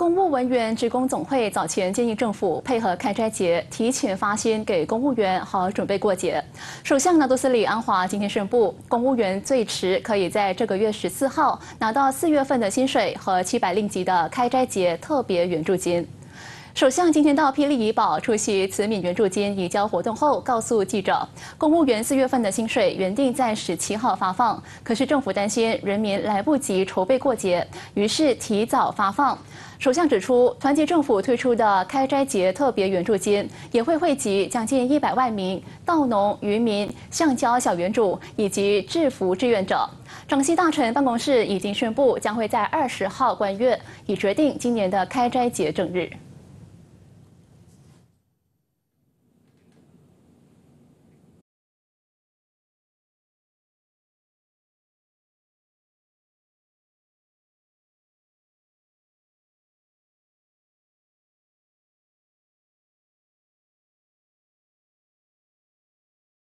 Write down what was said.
公务文员职工总会早前建议政府配合开斋节，提前发薪给公务员，好准备过节。首相拿督斯里安华今天宣布，公务员最迟可以在这个月14号拿到4月份的薪水和700令吉的开斋节特别援助金。首相今天到霹雳怡保出席慈悯援助金移交活动后，告诉记者，公务员4月份的薪水原定在17号发放，可是政府担心人民来不及筹备过节，于是提早发放。首相指出，团结政府推出的开斋节特别援助金也会惠及将近100万名稻农、渔民、橡胶小园主以及制服志愿者。长西大臣办公室已经宣布，将会在20号关月，以决定今年的开斋节正日。